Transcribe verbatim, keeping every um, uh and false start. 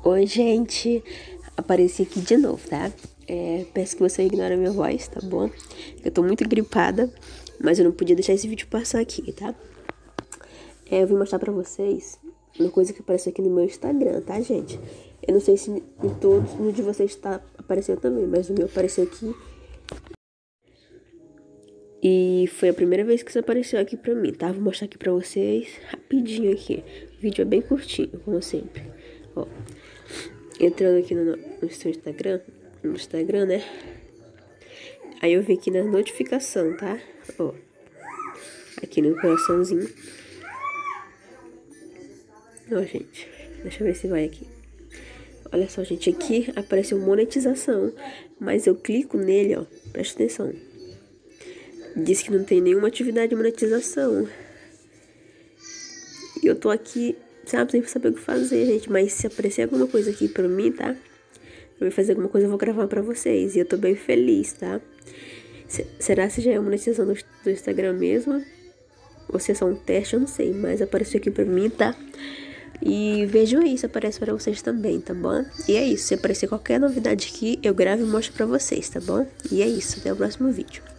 Oi, gente. Apareci aqui de novo, tá? É, peço que você ignore a minha voz, tá bom? Eu tô muito gripada, mas eu não podia deixar esse vídeo passar aqui, tá? É, eu vim mostrar pra vocês uma coisa que apareceu aqui no meu Instagram, tá, gente? Eu não sei se em todos, no de vocês tá, apareceu também, mas no meu apareceu aqui. E foi a primeira vez que isso apareceu aqui pra mim, tá? Vou mostrar aqui pra vocês rapidinho aqui. O vídeo é bem curtinho, como sempre. Ó, entrando aqui no, no seu Instagram, no Instagram, né? Aí eu vim aqui na notificação, tá? Ó, aqui no coraçãozinho. Ó, gente, deixa eu ver se vai aqui. Olha só, gente, aqui apareceu monetização, mas eu clico nele, ó, presta atenção. Diz que não tem nenhuma atividade de monetização. E eu tô aqui, sabe, sem saber o que fazer, gente. Mas se aparecer alguma coisa aqui pra mim, tá? Eu vou fazer alguma coisa, eu vou gravar pra vocês. E eu tô bem feliz, tá? Se, será que já é a monetização do, do Instagram mesmo? Ou se é só um teste, eu não sei. Mas apareceu aqui pra mim, tá? E vejam aí se aparece pra vocês também, tá bom? E é isso. Se aparecer qualquer novidade aqui, eu gravo e mostro pra vocês, tá bom? E é isso. Até o próximo vídeo.